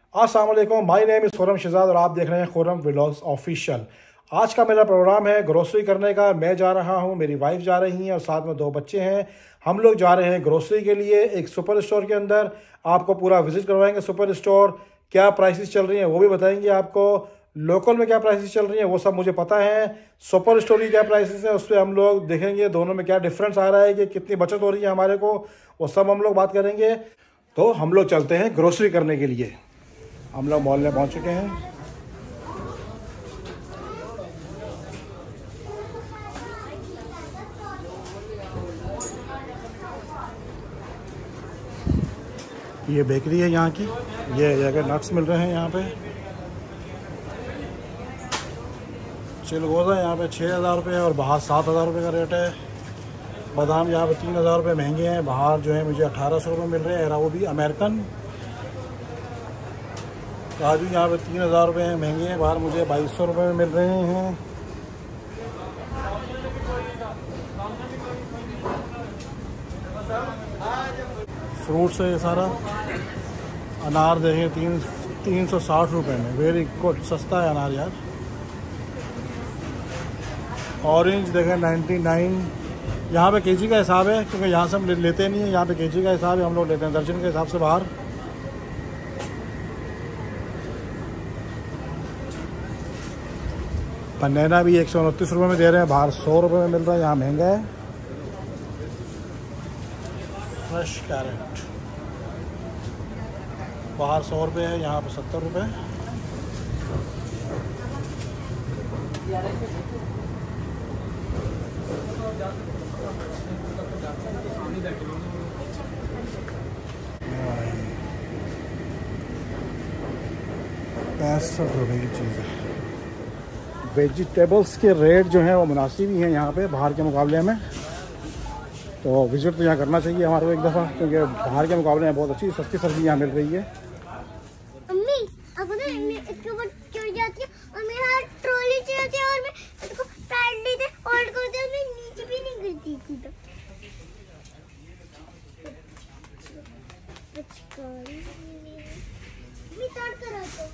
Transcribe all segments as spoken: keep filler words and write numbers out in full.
अस्सलाम वालेकुम, my name is Khurram Shahzad और आप देख रहे हैं खुर्रम व्लॉग्स ऑफिशियल। आज का मेरा प्रोग्राम है ग्रोसरी करने का। मैं जा रहा हूं, मेरी वाइफ जा रही हैं और साथ में दो बच्चे हैं। हम लोग जा रहे हैं ग्रोसरी के लिए एक सुपर स्टोर के अंदर। आपको पूरा विजिट करवाएंगे सुपर स्टोर, क्या प्राइसेस चल रही हैं वो भी बताएंगे आपको। लोकल में क्या प्राइसेस चल रही हैं वो सब मुझे पता है। सुपर स्टोर की क्या प्राइसेस है उस पर हम लोग देखेंगे, दोनों में क्या डिफरेंस आ रहा है, कि कितनी बचत हो रही है हमारे को, वो सब हम लोग बात करेंगे। तो हम लोग चलते हैं ग्रोसरी करने के लिए। हम लोग मॉल में पहुंच चुके हैं। ये बेकरी है यहाँ की। ये जगह नट्स मिल रहे हैं यहाँ पे। चिलगोज़ा यहाँ पे छः हज़ार रुपये और बाहर सात हज़ार रुपये का रेट है। बादाम यहाँ पे तीन हज़ार रुपये महंगे हैं, बाहर जो है मुझे अठारह सौ रुपये मिल रहे हैं, वो भी अमेरिकन। काजू यहाँ पे तीन हज़ार रुपये महंगे हैं, बाहर मुझे बाईस सौ रुपये में मिल रहे हैं। फ्रूट्स है ये सारा। अनार देखें तीन तीन सौ साठ रुपये में, वेरी गुड, सस्ता है अनार यार। ऑरेंज देखें नाइन्टी नाइन। यहाँ पे केजी का हिसाब है क्योंकि यहाँ से हम लेते नहीं हैं, यहाँ पे केजी का हिसाब है, हम लोग लेते हैं दर्जन के हिसाब से बाहर। बनाना भी एक सौ उनतीस रुपये में दे रहे हैं, बाहर सौ रुपये में मिल रहा है, यहाँ महंगा है। फ्रेश कैरेट बाहर सौ रुपये है, यहाँ पे सत्तर रुपये। पैंसठ रुपये की चीज़ है। वेजिटेबल्स के रेट जो हैं वो मुनासिब ही हैं यहाँ पे बाहर के मुकाबले में। तो विजिट तो यहाँ करना चाहिए हमारे को एक दफ़ा, क्योंकि बाहर के मुकाबले में बहुत अच्छी सस्ती सब्जी यहाँ मिल रही है। अम्मी अब ना इसके ऊपर चढ़ जाती है और मेरा हाथ ट्रॉली से जाती है और मैं इसको पैर देते होल्ड करते हैं, मैं नीचे भी नहीं गिरती थी। तो मैं तोड़ कर आता।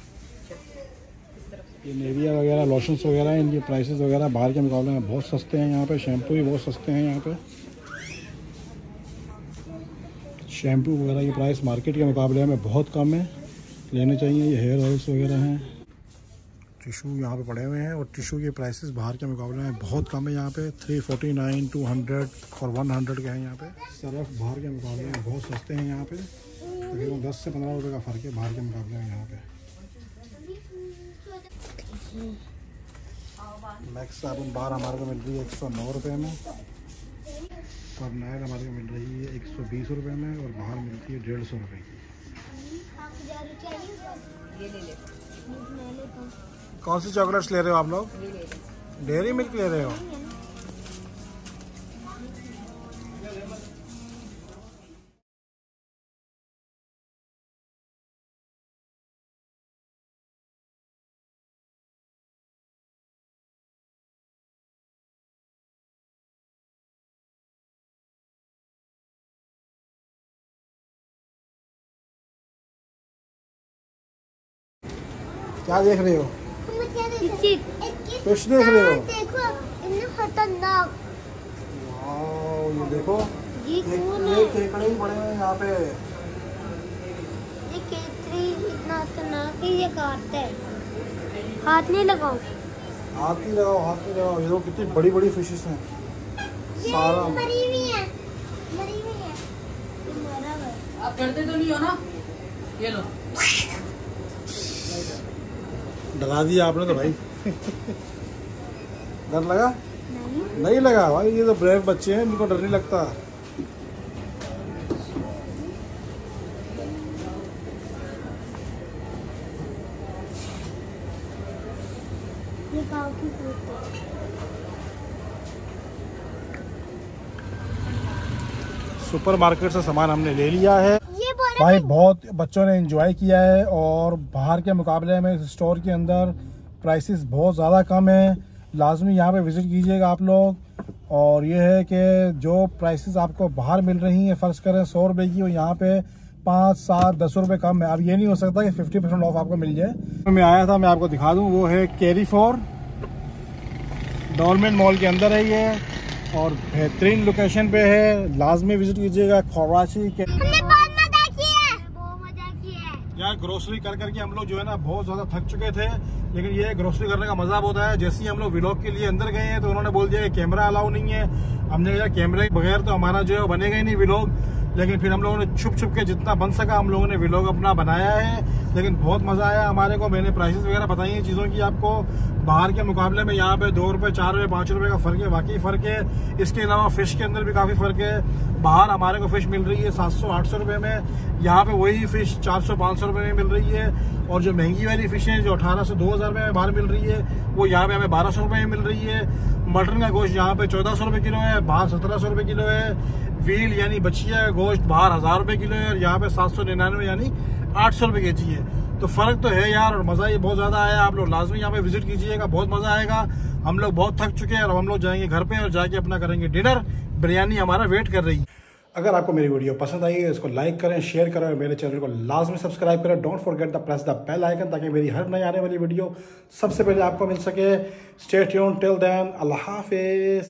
ये नेविया वगैरह लोशंस वगैरह हैं, इनके प्राइसेस वगैरह बाहर के मुकाबले में बहुत सस्ते हैं यहाँ पे। शैम्पू भी बहुत सस्ते हैं यहाँ पे। शैम्पू वगैरह की प्राइस मार्केट के मुकाबले में बहुत कम है, लेने चाहिए। ये हेयर ऑयल्स वगैरह हैं। टिशू यहाँ पे पड़े हुए हैं और टिशू के प्राइसेस बाहर के मुकाबले में बहुत कम है यहाँ पे। Three forty nine two hundred और वन हंड्रेड के हैं यहाँ पे। सर्फ बाहर के मुकाबले में बहुत सस्ते हैं यहाँ पे, तकरीबन दस से पंद्रह रुपये का फ़र्क है बाहर के मुकाबले में यहाँ पे। मैक्स साबुन बाहर हमारे को मिल रही है एक सौ नौ रुपये में, और नायर हमारे को मिल रही है एक सौ बीस रुपये में, और बाहर मिलती है डेढ़ सौ रुपये की। कौन सी चॉकलेट्स ले रहे हो आप लोग? डेयरी मिल्क ले रहे हो? क्या देख रहे हो? फिश देख रहे हो? देखो इतने खतरनाक। वाओ, ये देखो, ये कौन है? ये केकड़े ही पड़े हैं यहाँ पे। ये केकड़ी इतना खतरनाक है, ये काटता है। हाथ नहीं लगाओ, हाथ नहीं लगाओ, हाथ नहीं लगाओ। ये देखो कितनी बड़ी बड़ी फिशेस हैं। सारा मरी हुई है, मरी हुई है। मरा हुआ। आप डरते तो नहीं हो ना? ये लो। डरा दिया आपने तो भाई। डर लगा? नहीं, नहीं लगा भाई, ये तो ब्रेव बच्चे हैं, इनको डर नहीं लगता। ये काफी होता है। सुपर मार्केट से सामान हमने ले लिया है भाई। बहुत बच्चों ने एंजॉय किया है और बाहर के मुकाबले में इस स्टोर के अंदर प्राइसेस बहुत ज़्यादा कम है। लाजमी यहाँ पे विज़िट कीजिएगा आप लोग। और ये है कि जो प्राइसेस आपको बाहर मिल रही हैं, फ़र्ज़ करें सौ रुपये की, और यहाँ पे पाँच सात दस रुपये कम है। अब ये नहीं हो सकता कि फिफ्टी परसेंट ऑफ आपको मिल जाए। मैं आया था, मैं आपको दिखा दूँ, वो है कैरी फोर, डॉलमेन मॉल के अंदर है ये और बेहतरीन लोकेशन पे है, लाजमी विजिट कीजिएगा। कराची के यहाँ ग्रोसरी कर करके हम लोग जो है ना बहुत ज़्यादा थक चुके थे, लेकिन ये ग्रोसरी करने का मजा होता है। जैसे ही हम लोग व्लॉग के लिए अंदर गए हैं तो उन्होंने बोल दिया कि कैमरा अलाउ नहीं है। हमने कहा कैमरे के बगैर तो हमारा जो है बनेगा ही नहीं व्लॉग, लेकिन फिर हम लोगों ने छुप छुप के जितना बन सका हम लोगों ने व्लॉग अपना बनाया है। लेकिन बहुत मज़ा आया हमारे को। मैंने प्राइसेस वगैरह बताई हैं चीज़ों की आपको, बाहर के मुकाबले में यहाँ पे दो रुपये चार रुपये पाँच रुपये का फ़र्क है, वाकई फ़र्क है। इसके अलावा फ़िश के अंदर भी काफ़ी फ़र्क है। बाहर हमारे को फ़िश मिल रही है सात सौ आठ सौ रुपये में, यहाँ पे वही फ़िश चार सौ पाँच सौ रुपये में मिल रही है। और जो महंगी वाली फ़िश है जो अठारह सौ दो हज़ार रुपये में बाहर मिल रही है, वो यहाँ पे हमें बारह सौ रुपये में मिल रही है। मटन का गोश्त यहाँ पे चौदह सौ रुपये किलो है, बाहर सत्रह सौ रुपये किलो है। व्हील यानी बछिया का गोश्त बाहर हज़ार रुपये किलो है और यहाँ पे सात सौ निन्यानवे यानी आठ सौ रुपये के जी है। तो फ़र्क तो है यार, और मज़ा ये बहुत ज़्यादा आया। आप लोग लाजमी यहाँ पे विजिट कीजिएगा, बहुत मज़ा आएगा। हम लोग बहुत थक चुके हैं और हम लोग जाएंगे घर पे और जाके अपना करेंगे डिनर। बिरयानी हमारा वेट कर रही है। अगर आपको मेरी वीडियो पसंद आई है इसको लाइक करें, शेयर करें और मेरे चैनल को लाजमी सब्सक्राइब करें। Don't forget the press the bell icon ताकि मेरी हर नई आने वाली वीडियो सबसे पहले आपको मिल सके। स्टे ट्यून्ड टिल देन, अल्लाह हाफिज़।